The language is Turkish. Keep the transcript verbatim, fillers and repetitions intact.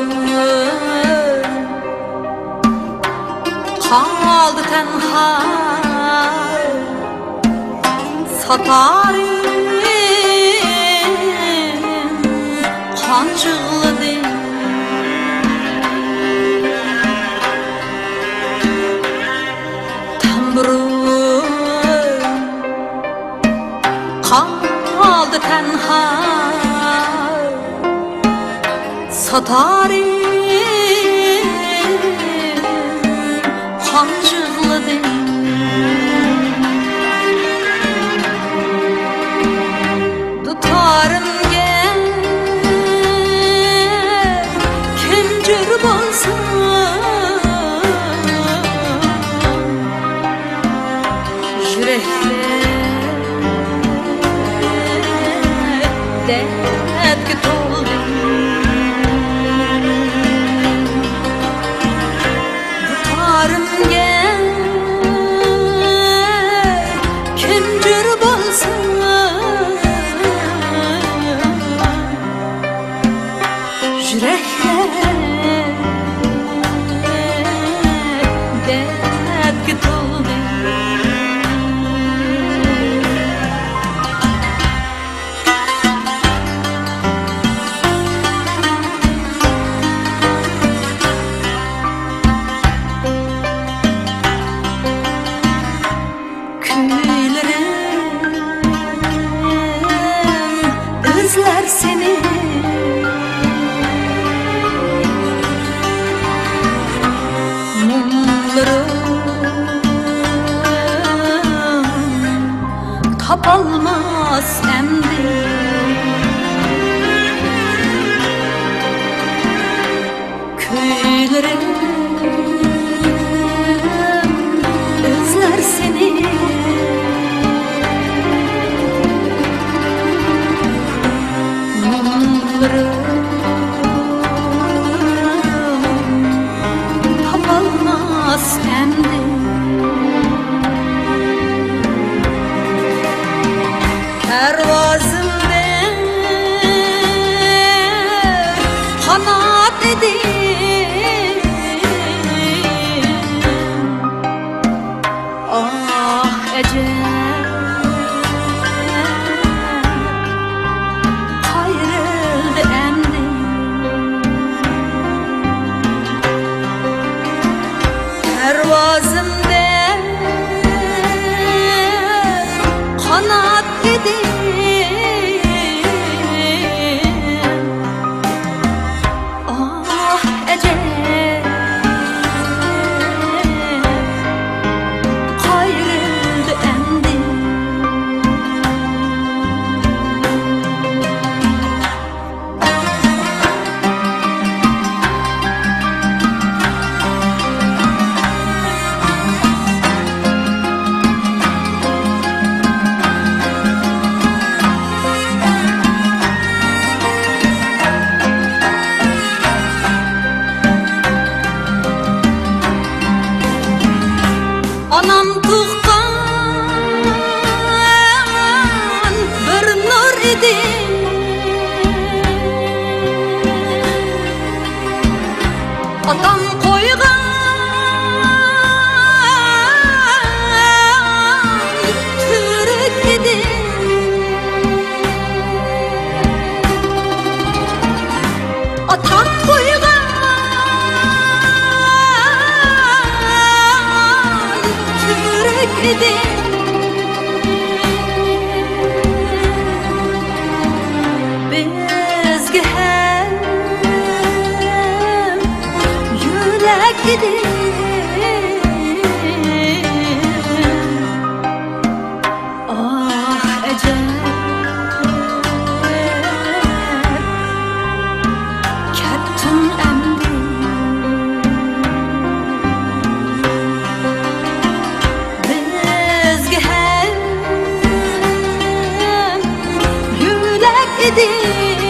kaldı tenha satarım kancıklı değil. Temburum kaldı tenha satarım kancıklı değil. Tutarım gel kincir bolsun yüreklerde etki toldu. Tutarım gel kincir bolsun yüreklerde etki toldu. Özler seni mumlarım tapalmaz emdi. Köylerim özler seni tapalmaz emdi. Pervazımda kanat edeyim. Ah ecel ayrıldı emdi. Pervazımda kanat edeyim. Ah ecel ayrıldı emdi. Anam tuğkan bir nur idi. Atam koygan türük idi. Atam koygan idi. Bizge hem yürek idi. Ah ecel kettin emdi. Bizge hem yürek idi.